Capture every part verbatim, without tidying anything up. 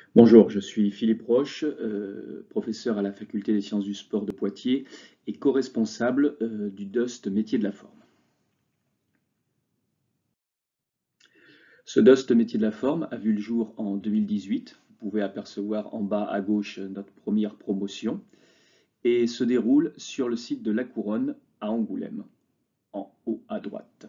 Bonjour, je suis Philippe Roche, euh, professeur à la Faculté des sciences du sport de Poitiers et co-responsable euh, du D O S T métier de la forme. Ce D O S T métier de la forme a vu le jour en deux mille dix-huit. Vous pouvez apercevoir en bas à gauche notre première promotion et se déroule sur le site de La Couronne à Angoulême, en haut à droite.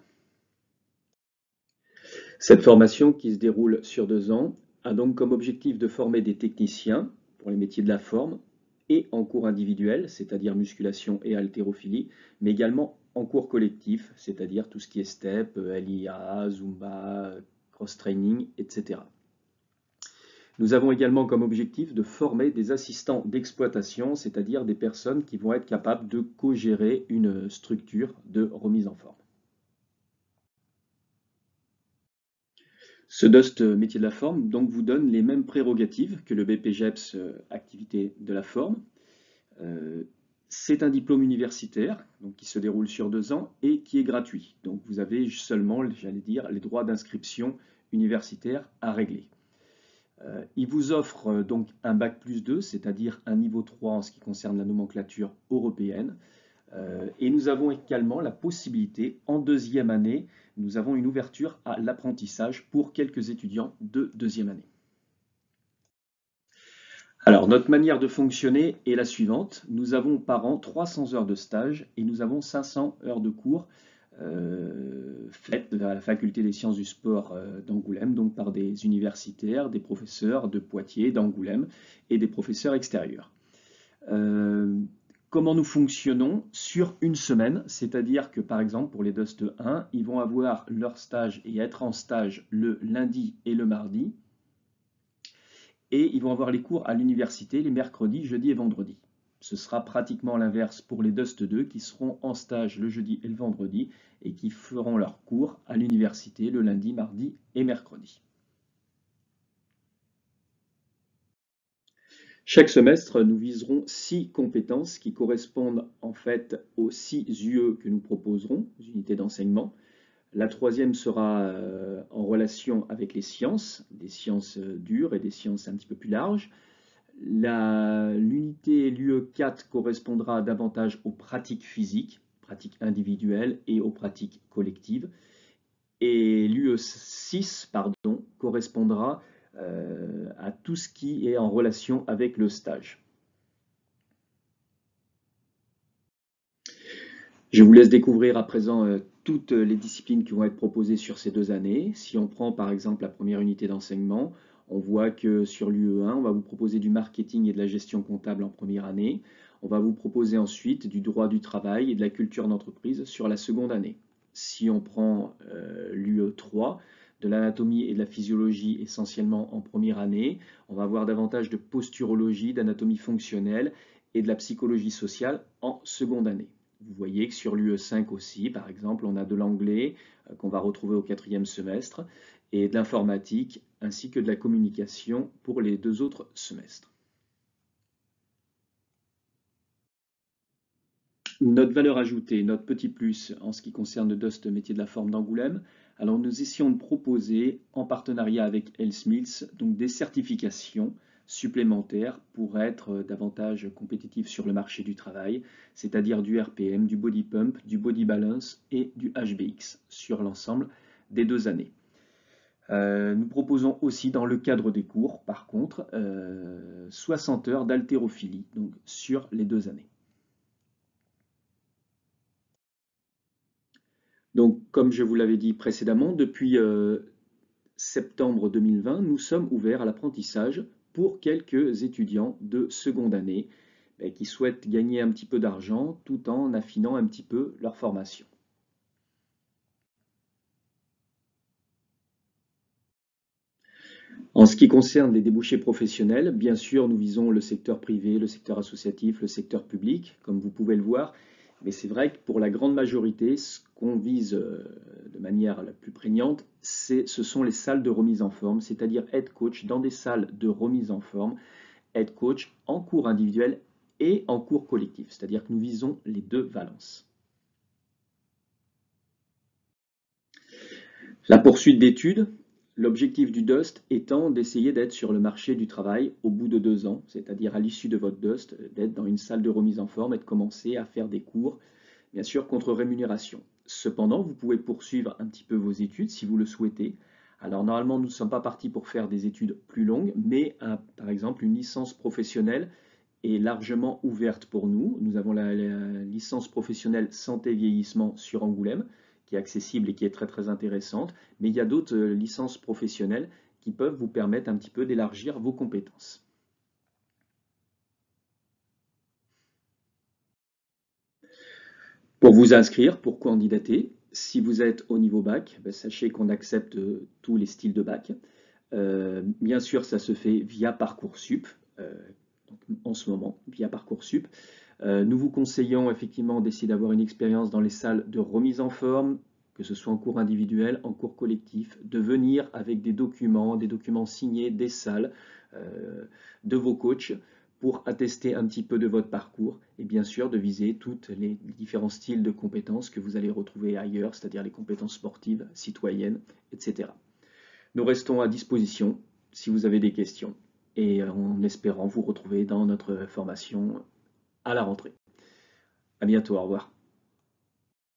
Cette formation, qui se déroule sur deux ans, a donc comme objectif de former des techniciens pour les métiers de la forme et en cours individuel, c'est-à-dire musculation et haltérophilie, mais également en cours collectif, c'est-à-dire tout ce qui est step, L I A, Zumba, cross-training, et cetera. Nous avons également comme objectif de former des assistants d'exploitation, c'est-à-dire des personnes qui vont être capables de co-gérer une structure de remise en forme. Ce D O S T métier de la forme donc vous donne les mêmes prérogatives que le B P J E P S euh, activité de la forme. Euh, c'est un diplôme universitaire donc qui se déroule sur deux ans et qui est gratuit. Donc vous avez seulement, j'allais dire, les droits d'inscription universitaire à régler. Euh, il vous offre euh, donc un bac plus deux, c'est-à-dire un niveau trois en ce qui concerne la nomenclature européenne. Euh, et nous avons également la possibilité, en deuxième année, nous avons une ouverture à l'apprentissage pour quelques étudiants de deuxième année. Alors, notre manière de fonctionner est la suivante. Nous avons par an trois cents heures de stage et nous avons cinq cents heures de cours euh, faites à la Faculté des sciences du sport euh, d'Angoulême, donc par des universitaires, des professeurs de Poitiers, d'Angoulême et des professeurs extérieurs. Euh, Comment nous fonctionnons sur une semaine, c'est-à-dire que par exemple pour les D O S T un, ils vont avoir leur stage et être en stage le lundi et le mardi, et ils vont avoir les cours à l'université les mercredis, jeudis et vendredis. Ce sera pratiquement l'inverse pour les D O S T deux qui seront en stage le jeudi et le vendredi et qui feront leurs cours à l'université le lundi, mardi et mercredi. Chaque semestre, nous viserons six compétences qui correspondent en fait aux six U E que nous proposerons, les unités d'enseignement. La troisième sera euh, en relation avec les sciences, des sciences euh, dures et des sciences un petit peu plus larges. L'unité, l'U E quatre, correspondra davantage aux pratiques physiques, pratiques individuelles et aux pratiques collectives. Et l'U E six, pardon, correspondra euh, à tout ce qui est en relation avec le stage. Je vous laisse découvrir à présent euh, toutes les disciplines qui vont être proposées sur ces deux années. Si on prend par exemple la première unité d'enseignement, on voit que sur l'U E un, on va vous proposer du marketing et de la gestion comptable en première année. On va vous proposer ensuite du droit du travail et de la culture d'entreprise sur la seconde année. Si on prend euh, l'U E trois, de l'anatomie et de la physiologie essentiellement en première année, on va avoir davantage de posturologie, d'anatomie fonctionnelle et de la psychologie sociale en seconde année. Vous voyez que sur l'U E cinq aussi, par exemple, on a de l'anglais euh, qu'on va retrouver au quatrième semestre et de l'informatique ainsi que de la communication pour les deux autres semestres. Notre valeur ajoutée, notre petit plus en ce qui concerne le D O S T métier de la forme d'Angoulême, alors nous essayons de proposer en partenariat avec Healthsmiths donc des certifications supplémentaires pour être davantage compétitifs sur le marché du travail, c'est-à-dire du R P M, du body pump, du body balance et du H B X sur l'ensemble des deux années. Euh, nous proposons aussi dans le cadre des cours, par contre, euh, soixante heures d'haltérophilie donc sur les deux années. Donc, comme je vous l'avais dit précédemment, depuis euh, septembre deux mille vingt, nous sommes ouverts à l'apprentissage pour quelques étudiants de seconde année eh, qui souhaitent gagner un petit peu d'argent tout en affinant un petit peu leur formation. En ce qui concerne les débouchés professionnels, bien sûr, nous visons le secteur privé, le secteur associatif, le secteur public, comme vous pouvez le voir. Mais c'est vrai que pour la grande majorité, ce qu'on vise euh, de manière la plus prégnante, c'est, ce sont les salles de remise en forme, c'est-à-dire être coach dans des salles de remise en forme, être coach en cours individuel et en cours collectif. C'est-à-dire que nous visons les deux valences. La poursuite d'études, L'objectif du DUST étant d'essayer d'être sur le marché du travail au bout de deux ans, c'est-à-dire à, l'issue de votre DUST, d'être dans une salle de remise en forme et de commencer à faire des cours, bien sûr contre rémunération. Cependant, vous pouvez poursuivre un petit peu vos études si vous le souhaitez. Alors normalement, nous ne sommes pas partis pour faire des études plus longues, mais un- par exemple une licence professionnelle est largement ouverte pour nous. Nous avons la, la licence professionnelle santé vieillissement sur Angoulême, qui est accessible et qui est très très intéressante, mais il y a d'autres euh, licences professionnelles qui peuvent vous permettre un petit peu d'élargir vos compétences. Pour vous inscrire, pour candidater, si vous êtes au niveau bac, ben, sachez qu'on accepte euh, tous les styles de bac. Euh, bien sûr, ça se fait via Parcoursup, euh, donc en ce moment, via Parcoursup. Euh, nous vous conseillons effectivement d'essayer d'avoir une expérience dans les salles de remise en forme, que ce soit en cours individuel, en cours collectif, de venir avec des documents, des documents signés des salles, euh, de vos coachs, pour attester un petit peu de votre parcours et bien sûr de viser tous les différents styles de compétences que vous allez retrouver ailleurs, c'est-à-dire les compétences sportives, citoyennes, et cetera. Nous restons à disposition si vous avez des questions et en espérant vous retrouver dans notre formation à la rentrée. À bientôt, au revoir.